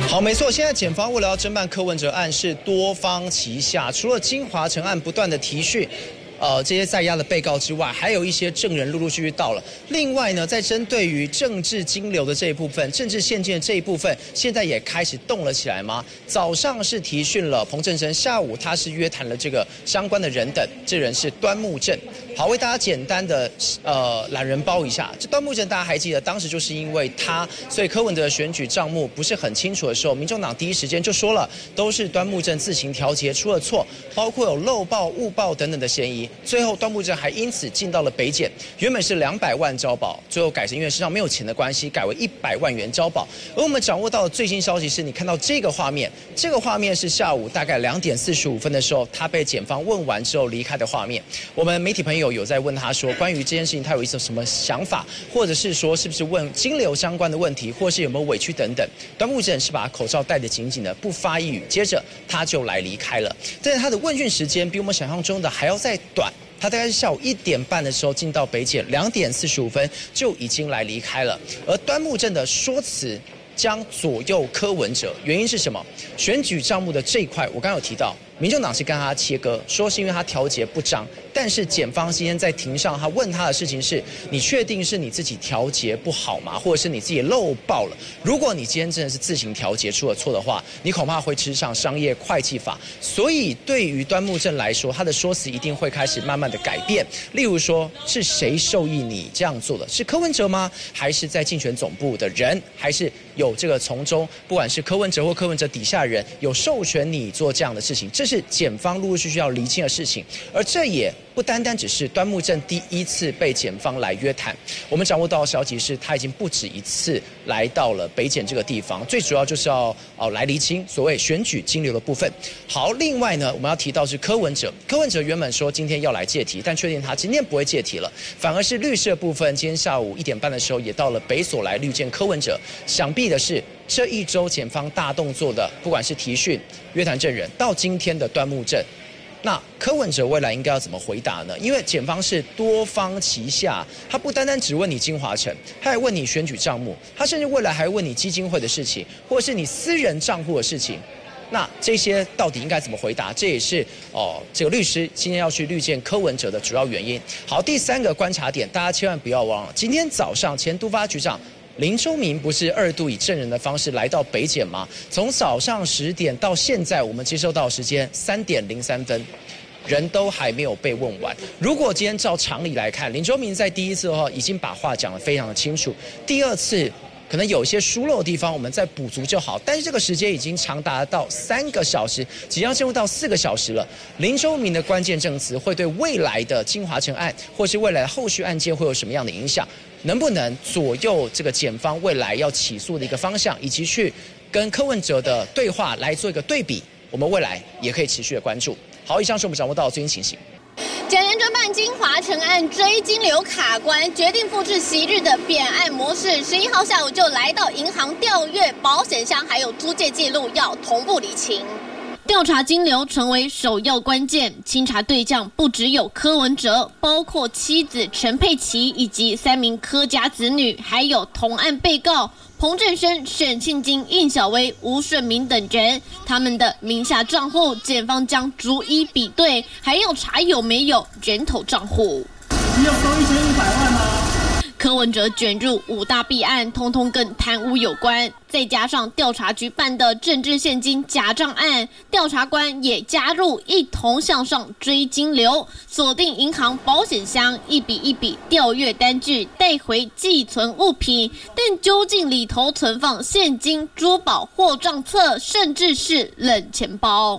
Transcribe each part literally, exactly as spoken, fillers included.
好，没错，现在检方为了要侦办柯文哲案是多方齐下，除了金华城案不断的提讯。呃，这些在押的被告之外，还有一些证人陆陆续续到了。另外呢，在针对于政治金流的这一部分、政治现金的这一部分，现在也开始动了起来吗？早上是提讯了彭正生，下午他是约谈了这个相关的人等，这人是端木正。好，为大家简单的呃懒人包一下，这端木正大家还记得，当时就是因为他，所以柯文哲的选举账目不是很清楚的时候，民众党第一时间就说了，都是端木正自行调节出了错，包括有漏报、误报等等的嫌疑。最后，端木正还因此进到了北检，原本是两百万交保，最后改成因为身上没有钱的关系，改为一百万元交保。而我们掌握到的最新消息是，你看到这个画面，这个画面是下午大概两点四十五分的时候，他被检方问完之后离开的画面。我们媒体朋友有在问他说，关于这件事情他有一些什么想法，或者是说是不是问金流相关的问题，或是有没有委屈等等。端木正是把口罩戴得紧紧的，不发一语，接着他就来离开了。但是他的问讯时间比我们想象中的还要再短。他大概是下午一点半的时候进到北检，两点四十五分就已经来离开了。而端木正的说辞将左右柯文哲，原因是什么？选举账目的这一块，我刚刚有提到，民众党是跟他切割，说是因为他调节不彰。但是检方今天在庭上，他问他的事情是：你确定是你自己调节不好吗？或者是你自己漏报了？如果你今天真的是自行调节出了错的话，你恐怕会吃上商业会计法。所以对于端木正来说，他的说辞一定会开始慢慢的改变。例如说，是谁授意你这样做的？是柯文哲吗？还是在竞选总部的人？还是有这个从中，不管是柯文哲或柯文哲底下人有授权你做这样的事情？这是检方陆陆续续要厘清的事情。而这也不单单只是端木正第一次被检方来约谈，我们掌握到的消息是，他已经不止一次来到了北检这个地方，最主要就是要哦来厘清所谓选举金流的部分。好，另外呢，我们要提到是柯文哲，柯文哲原本说今天要来借题，但确定他今天不会借题了，反而是律师的部分，今天下午一点半的时候也到了北所来律见柯文哲。想必的是，这一周检方大动作的，不管是提讯、约谈证人，到今天的端木正。那柯文哲未来应该要怎么回答呢？因为检方是多方齐下，他不单单只问你金华城，他还问你选举账目，他甚至未来还问你基金会的事情，或者是你私人账户的事情。那这些到底应该怎么回答？这也是哦，这个律师今天要去律见柯文哲的主要原因。好，第三个观察点，大家千万不要忘了，今天早上前督发局长林周明不是二度以证人的方式来到北检吗？从早上十点到现在，我们接收到时间三点零三分，人都还没有被问完。如果今天照常理来看，林周明在第一次的话已经把话讲得非常的清楚，第二次可能有一些疏漏的地方，我们再补足就好。但是这个时间已经长达到三个小时，即将进入到四个小时了。林周明的关键证词会对未来的金华城案，或是未来的后续案件会有什么样的影响？能不能左右这个检方未来要起诉的一个方向，以及去跟柯文哲的对话来做一个对比？我们未来也可以持续的关注。好，以上是我们掌握到的最新情形。 检联侦办金华城案追金流卡关，决定复制昔日的扁案模式。十一号下午就来到银行调阅保险箱，还有租借记录，要同步厘清。调查金流成为首要关键，清查对象不只有柯文哲，包括妻子陈佩琪以及三名柯家子女，还有同案被告彭正生、沈庆金、应小薇、吴顺明等人，他们的名下账户，检方将逐一比对，还要查有没有人头账户。 你有收一千五百万吗？ 柯文哲卷入五大弊案，通通跟贪污有关，再加上调查局办的政治现金假账案，调查官也加入，一同向上追金流，锁定银行保险箱，一笔一笔调阅单据，带回寄存物品，但究竟里头存放现金、珠宝、货账册，甚至是冷钱包。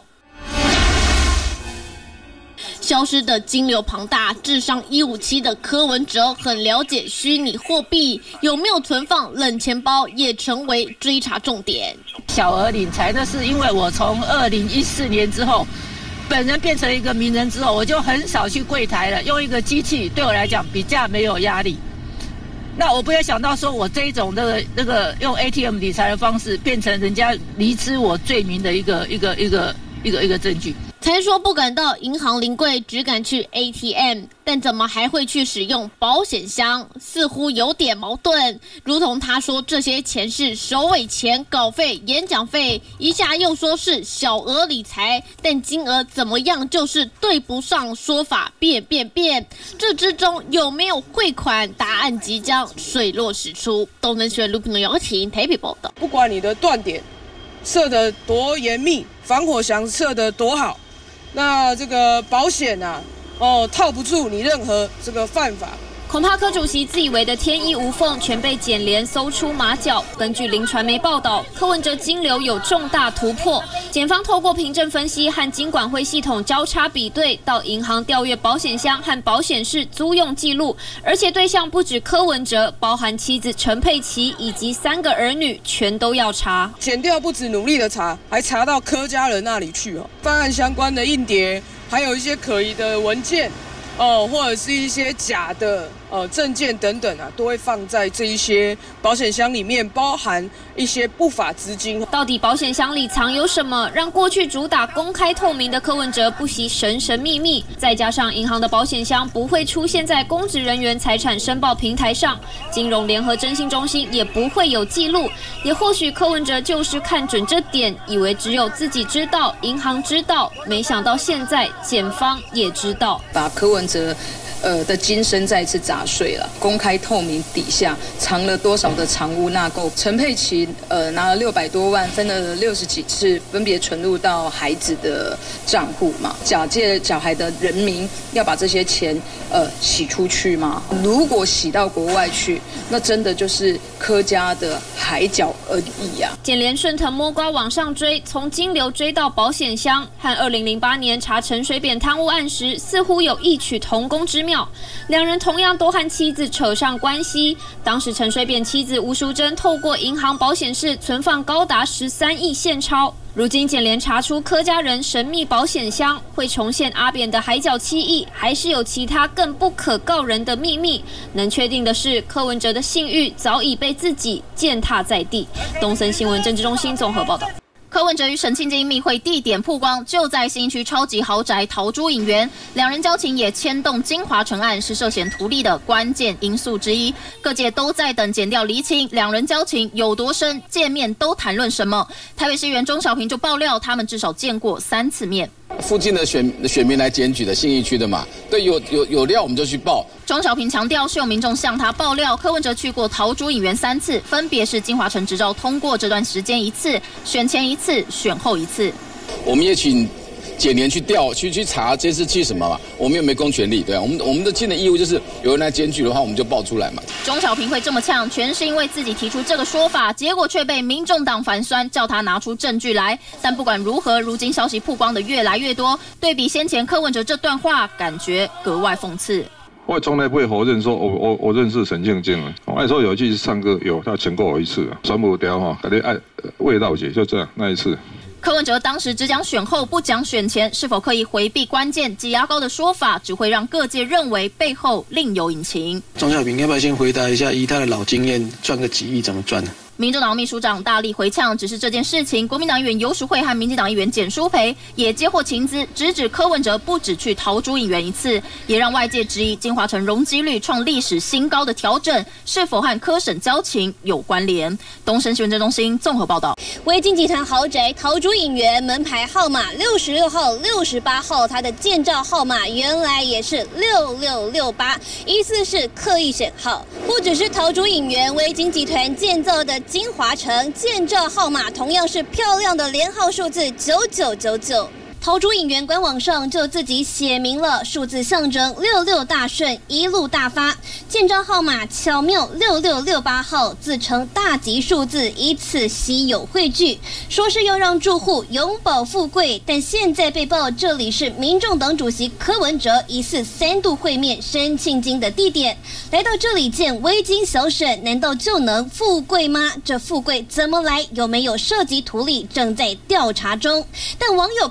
消失的金流庞大，智商一五七的柯文哲很了解虚拟货币有没有存放冷钱包，也成为追查重点。 小额理财，那是因为我从二零一四年之后，本人变成一个名人之后，我就很少去柜台了，用一个机器对我来讲比较没有压力。那我不会想到说我这一种那个那个用 A T M 理财的方式，变成人家离知我罪名的一个一个一个一个一个证据。 才说不敢到银行临柜，只敢去 A T M， 但怎么还会去使用保险箱？似乎有点矛盾。如同他说这些钱是首尾钱、稿费、演讲费，一下又说是小额理财，但金额怎么样就是对不上，说法变变变。这之中有没有汇款？答案即将水落石出。东森新闻卢平的邀请台北报道。 不管你的断点设得多严密，防火墙设得多好。 那这个保险啊，哦，套不住你任何这个犯法。 恐怕柯主席自以为的天衣无缝，全被检联搜出马脚。根据林传媒报道，柯文哲金流有重大突破。检方透过凭证分析和金管会系统交叉比对，到银行调阅保险箱和保险室租用记录，而且对象不止柯文哲，包含妻子陈佩琪以及三个儿女，全都要查。 检调不止努力的查，还查到柯家人那里去哦，犯案相关的硬碟，还有一些可疑的文件。 哦，或者是一些假的呃证件等等啊，都会放在这一些保险箱里面，包含一些不法资金。 到底保险箱里藏有什么，让过去主打公开透明的柯文哲不惜神神秘秘？再加上银行的保险箱不会出现在公职人员财产申报平台上，金融联合征信中心也不会有记录。也或许柯文哲就是看准这点，以为只有自己知道，银行知道，没想到现在检方也知道， 把柯文哲呃的金身再次砸碎了。公开透明底下藏了多少的藏污纳垢？陈佩琪呃拿了六百多万，分了六十几次，分别存入到孩子的账户嘛？假借小孩的人名，要把这些钱呃洗出去吗？如果洗到国外去，那真的就是柯家的海角而已啊！ 检联顺藤摸瓜往上追，从金流追到保险箱，和二零零八年查陈水扁贪污案时，似乎有异曲同工之妙。两人同样都和妻子扯上关系。当时陈水扁妻子吴淑珍透过银行保险室存放高达十三亿现钞。如今检联查出柯家人神秘保险箱，会重现阿扁的海角七亿，还是有其他更不可告人的秘密？能确定的是，柯文哲的信誉早已被自己践踏在地。东森新闻政治中心综合报道。柯文哲与沈庆金密会地点曝光，就在新区超级豪宅陶朱影园，两人交情也牵动金华城案是涉嫌图利的关键因素之一。各界都在等检调厘清两人交情有多深，见面都谈论什么。台北市议员钟小平就爆料，他们至少见过三次面。 附近的选选民来检举的信义区的嘛，对，有有有料我们就去报。 钟小平强调，是有民众向他爆料，柯文哲去过陶朱影园三次，分别是金华城执照通过这段时间一次，选前一次，选后一次。 我们也请检联去调去去查监视器什么嘛，我们又没公权力，对啊，我们我们的尽的义务就是有人来检举的话，我们就报出来嘛。 钟小平会这么呛，全是因为自己提出这个说法，结果却被民众党反酸，叫他拿出证据来。但不管如何，如今消息曝光的越来越多，对比先前柯文哲这段话，感觉格外讽刺。 我从来不会否认说我我我认识陈庆金啊。我那时候有一次唱歌，有他请过我一次啊，全部掉哈，感觉爱味道姐就这样那一次。 柯文哲当时只讲选后不讲选前，是否刻意回避关键挤牙膏的说法，只会让各界认为背后另有隐情。 钟小平要不要先回答一下，以他的老经验，赚个几亿怎么赚呢？ 民众党秘书长大力回呛，只是这件事情，国民党议员游淑慧和民进党议员简舒培也接获情资，直指柯文哲不只去陶朱影园一次，也让外界质疑金华城容积率创历史新高的调整是否和柯沈交情有关联。东森新闻中心综合报道。 维京集团豪宅陶朱影园门牌号码六十六号、六十八号，它的建照号码原来也是六六六八，疑似是刻意选号。不只是陶朱影园，维京集团建造的金华城建照号码同样是漂亮的连号数字九九九九。陶朱影园官网上就自己写明了数字象征六六大顺，一路大发。建照号码巧妙六六六八号，自称大吉数字，以此稀有汇聚，说是要让住户永保富贵。但现在被曝这里是民众党主席柯文哲疑似三度会面沈庆金的地点，来到这里见维京小沈，难道就能富贵吗？这富贵怎么来？有没有涉及图利？正在调查中。但网友开酸。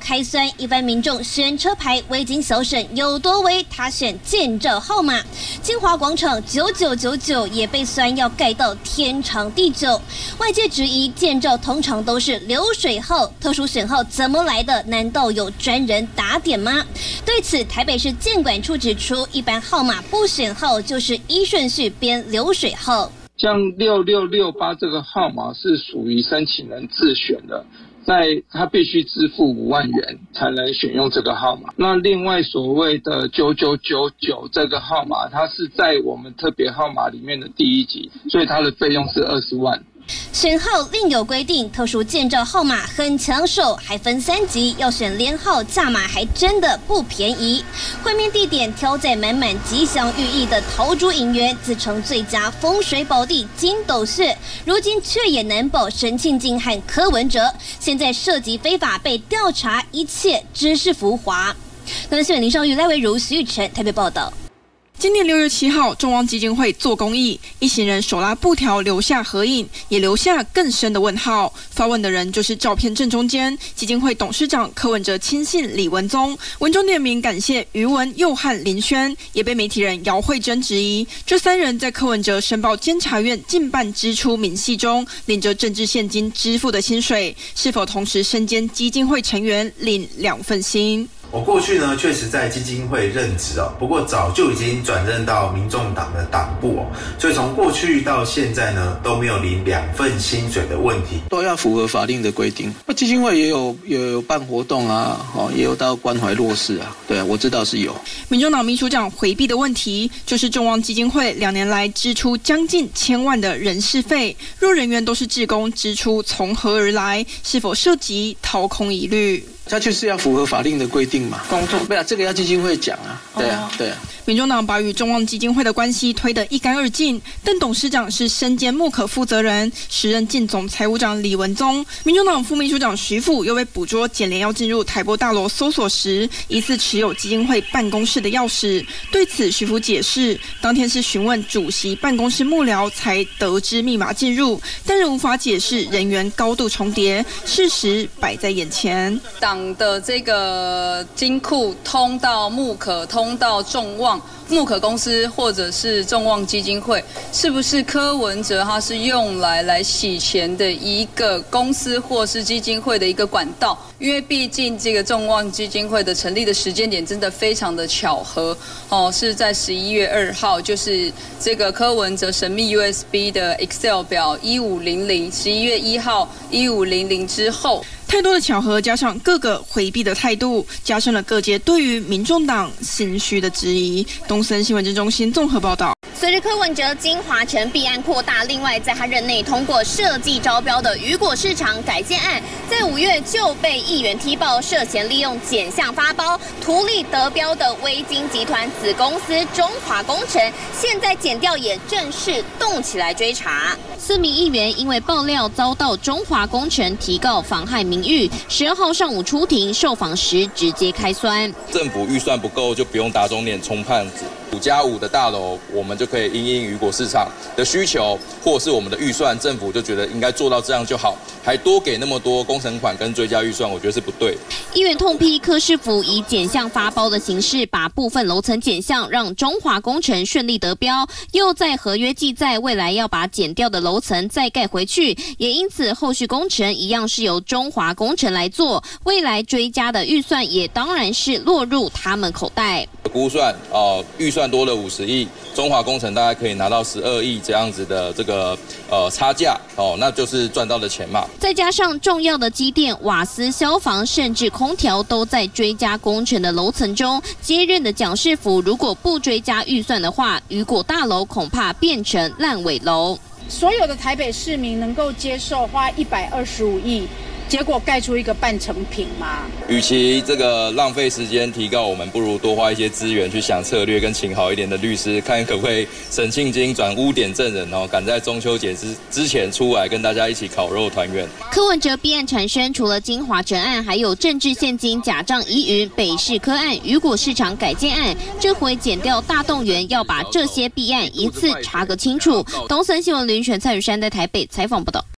端，一般民众选车牌未经小审有多为，他选建照号码。金华广场九九九九也被酸要盖到天长地久。外界质疑建照通常都是流水号，特殊选号怎么来的？难道有专人打点吗？对此，台北市建管处指出，一般号码不选号就是依顺序编流水号。 像六六六八这个号码是属于申请人自选的，在他必须支付五万元才能选用这个号码。那另外所谓的九九九九这个号码，它是在我们特别号码里面的第一级，所以它的费用是二十万。 选号另有规定，特殊建照号码很抢手，还分三级，要选连号价码还真的不便宜。会面地点挑在满满吉祥寓意的桃竹影园，自称最佳风水宝地金斗穴，如今却也难保沈庆京和柯文哲，现在涉及非法被调查，一切只是浮华。台湾新闻林少玉、赖维如、徐玉成台北报道。 今年六月七号，众望基金会做公益，一行人手拉布条留下合影，也留下更深的问号。发问的人就是照片正中间基金会董事长柯文哲亲信李文宗，文中点名感谢于文佑和林轩，也被媒体人姚慧珍质疑，这三人在柯文哲申报监察院近半支出明细中，领着政治现金支付的薪水，是否同时身兼基金会成员领两份薪？ 我过去呢，确实在基金会任职哦，不过早就已经转任到民众党的党部哦，所以从过去到现在呢，都没有领两份薪水的问题， 都要符合法令的规定。那基金会也有有有办活动啊，哦，也有到关怀弱势啊，对啊，我知道是有。 民众党秘书长回避的问题，就是众望基金会两年来支出将近千万的人事费，若人员都是志工，支出从何而来？是否涉及掏空疑虑？ 它就是要符合法令的规定嘛， 工作对啊，这个要基金会讲啊，对啊，对啊。 民众党把与众望基金会的关系推得一干二净，但董事长是身兼木可负责人，时任进总财务长李文宗，民众党副秘书长徐富又被捕捉检联要进入台博大楼搜索时，疑似持有基金会办公室的钥匙。对此，徐富解释，当天是询问主席办公室幕僚才得知密码进入，但仍无法解释人员高度重叠，事实摆在眼前。 党的这个金库通到木可，通到众望。木可公司或者是众望基金会，是不是柯文哲他是用来来洗钱的一个公司或是基金会的一个管道？因为毕竟这个众望基金会的成立的时间点真的非常的巧合哦，是在十一月二号，就是这个柯文哲神秘 U S B 的 Excel 表一五零零，十一月一号一五零零之后。 太多的巧合，加上各个回避的态度，加深了各界对于民众党心虚的质疑。东森新闻政中心综合报道。 随着柯文哲金华城弊案扩大，另外在他任内通过设计招标的雨果市场改建案，在五月就被议员踢爆涉嫌利用减项发包图利得标的威金集团子公司中华工程，现在检调也正式动起来追查。四名议员因为爆料遭到中华工程提告妨害名誉，十二号上午出庭受访时直接开酸。 政府预算不够就不用打肿脸充胖子，五加五的大楼我们就可以因应雨果市场的需求，或是我们的预算，政府就觉得应该做到这样就好，还多给那么多工程款跟追加预算，我觉得是不对。 议员痛批柯市府以减项发包的形式，把部分楼层减项，让中华工程顺利得标，又在合约记载未来要把减掉的楼层再盖回去，也因此后续工程一样是由中华工程来做，未来追加的预算也当然是落入他们口袋。 估算哦、呃，预算多了五十亿，中华工程大概可以拿到十二亿这样子的这个呃差价哦，那就是赚到的钱嘛。 再加上重要的机电、瓦斯、消防，甚至空调都在追加工程的楼层中。接任的蒋市府如果不追加预算的话，雨果大楼恐怕变成烂尾楼。 所有的台北市民能够接受花一百二十五亿。结果盖出一个半成品吗？ 与其这个浪费时间提告，我们不如多花一些资源去想策略，跟请好一点的律师，看可不可以沈庆京转污点证人哦，赶在中秋节之之前出来跟大家一起烤肉团圆。 柯文哲弊案产生，除了金华城案，还有政治现金假账疑云、北市柯案、雨果市场改建案，这回检调大动员，要把这些弊案一次查个清楚。东森新闻林选蔡宇山在台北采访报道。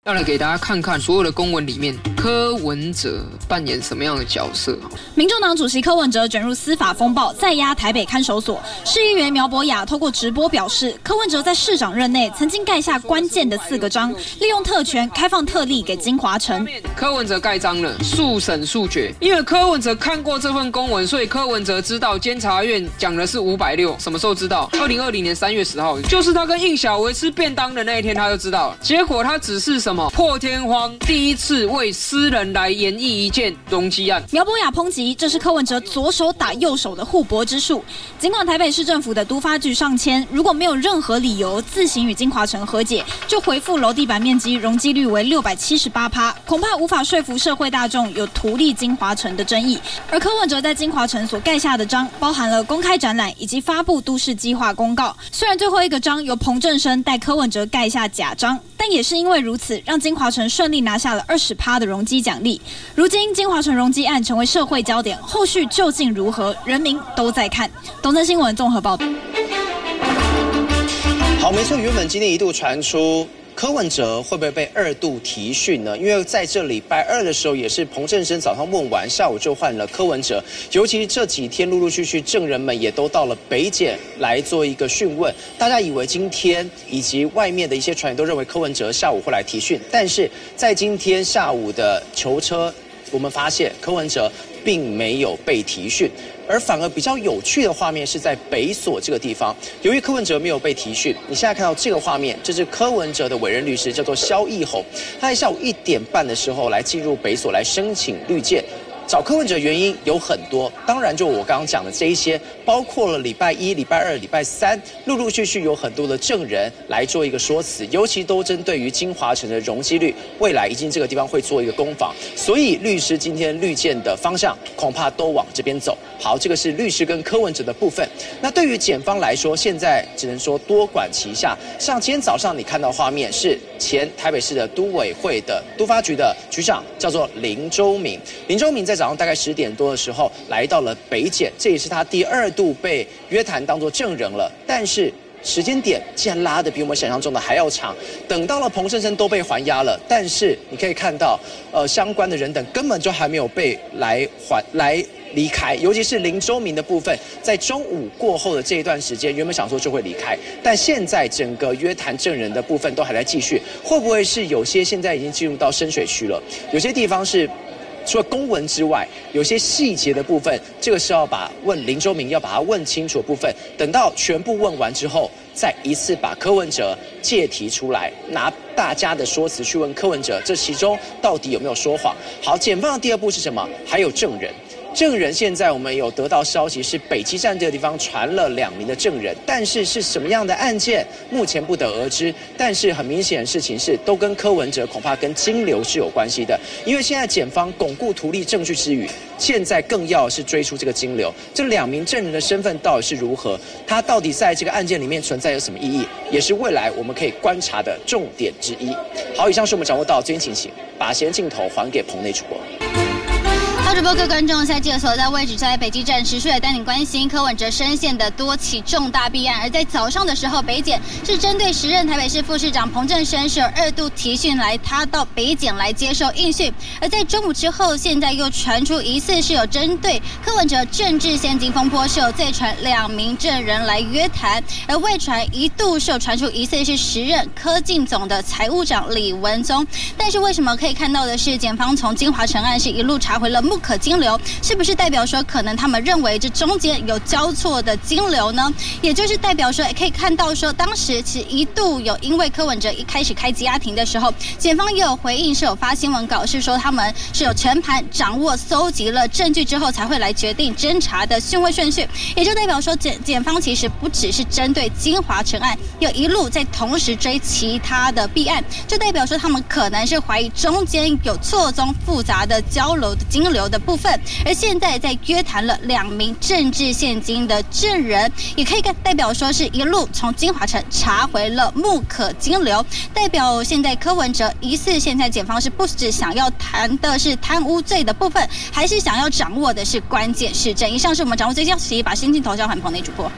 要来给大家看看所有的公文里面，柯文哲扮演什么样的角色？ 民众党主席柯文哲卷入司法风暴，再压台北看守所。市议员苗博雅透过直播表示，柯文哲在市长任内曾经盖下关键的四个章，利用特权开放特例给金华城。 柯文哲盖章了，速审速决。因为柯文哲看过这份公文，所以柯文哲知道监察院讲的是五百六。什么时候知道？二零二零年三月十号，就是他跟应小维吃便当的那一天，他就知道了。结果他只是什么？破天荒第一次为私人来演绎一件容积案。 苗博雅抨击这是柯文哲左手打右手的互搏之术。尽管台北市政府的都发局上签，如果没有任何理由自行与金华城和解，就回复楼地板面积容积率为六百七十八趴，恐怕无法说服社会大众有图利金华城的争议。而柯文哲在金华城所盖下的章，包含了公开展览以及发布都市计划公告。虽然最后一个章由彭正生代柯文哲盖下假章，但也是因为如此，让金华城顺利拿下了二十趴的容积奖励。如今金华城容积案成为社会焦点，后续究竟如何，人民都在看。东森新闻综合报道。 好，没错，原本今天一度传出柯文哲会不会被二度提讯呢？因为在这礼拜二的时候，也是彭正生早上问完，下午就换了柯文哲。尤其这几天陆陆续续证人们也都到了北检来做一个讯问。大家以为今天以及外面的一些传言都认为柯文哲下午会来提讯，但是在今天下午的囚车，我们发现柯文哲并没有被提讯。而反而比较有趣的画面是在北所这个地方，由于柯文哲没有被提讯，你现在看到这个画面，这是柯文哲的委任律师，叫做萧奕宏，他在下午一点半的时候来进入北所来申请律见。找柯文哲原因有很多，当然就我刚刚讲的这一些，包括了礼拜一、礼拜二、礼拜三，陆陆续续有很多的证人来做一个说辞，尤其都针对于金华城的容积率，未来一进这个地方会做一个攻防，所以律师今天律见的方向恐怕都往这边走。好，这个是律师跟柯文哲的部分。那对于检方来说，现在只能说多管齐下。像今天早上你看到画面是前台北市的都委会的都发局的局长，叫做林周明。林周明在早上大概十点多的时候来到了北检，这也是他第二度被约谈当作证人了。但是时间点竟然拉得比我们想象中的还要长，等到了彭胜生都被还押了，但是你可以看到，呃，相关的人等根本就还没有被来还来离开，尤其是林周明的部分，在中午过后的这一段时间，原本想说就会离开，但现在整个约谈证人的部分都还在继续，会不会是有些现在已经进入到深水区了？有些地方是。除了公文之外，有些细节的部分，这个是要把问林周明要把它问清楚的部分，等到全部问完之后，再一次把柯文哲借题出来，拿大家的说辞去问柯文哲，这其中到底有没有说谎？好，检方的第二步是什么？还有证人。证人现在我们有得到消息，是北基站这个地方传了两名的证人，但是是什么样的案件，目前不得而知。但是很明显的事情是，都跟柯文哲恐怕跟金流是有关系的，因为现在检方巩固图利证据之余，现在更要是追出这个金流。这两名证人的身份到底是如何？他到底在这个案件里面存在有什么意义，也是未来我们可以观察的重点之一。好，以上是我们掌握到最新情形，把时间镜头还给棚内主播。 好，主播各位观众，现在记得所在位置在北基站，持续来带你关心柯文哲深陷的多起重大弊案。而在早上的时候，北检是针对时任台北市副市长彭正生是有二度提讯来，他到北检来接受应讯。而在中午之后，现在又传出疑似是有针对柯文哲政治现金风波是有再传两名证人来约谈，而外传一度是有传出疑似是时任柯进总的财务长李文宗。但是为什么可以看到的是，检方从金华城案是一路查回了目可金流，是不是代表说可能他们认为这中间有交错的金流呢？也就是代表说可以看到说，当时其实一度有因为柯文哲一开始开羁押庭的时候，检方也有回应，是有发新闻稿，是说他们是有全盘掌握搜集了证据之后才会来决定侦查的讯位顺序，也就代表说检检方其实不只是针对金华城案，有一路在同时追其他的弊案，就代表说他们可能是怀疑中间有错综复杂的交流的金流的部分。而现在在约谈了两名政治现金的证人，也可以代表说是一路从金华城查回了目可金流，代表现在柯文哲疑似现在检方是不只想要谈的是贪污罪的部分，还是想要掌握的是关键事证。以上是我们掌握最新消息，把新镜头交还棚内主播。